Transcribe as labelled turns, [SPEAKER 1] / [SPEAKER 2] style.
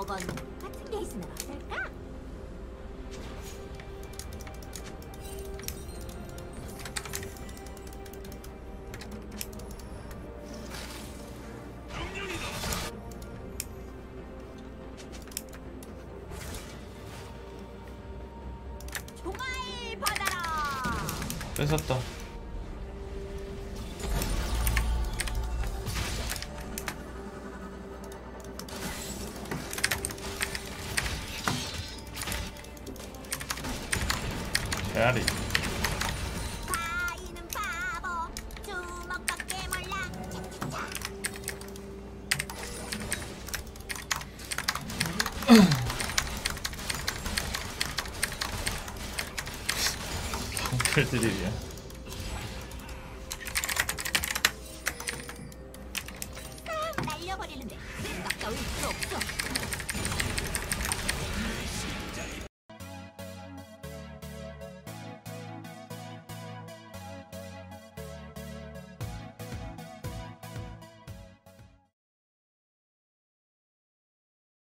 [SPEAKER 1] 저건 같은 게 있으면 어떨까? 종아일 받아라.
[SPEAKER 2] 뺏었다. 헤아리.
[SPEAKER 1] 바위는 바보 주먹밖에 몰라.
[SPEAKER 2] 방패 드립이야.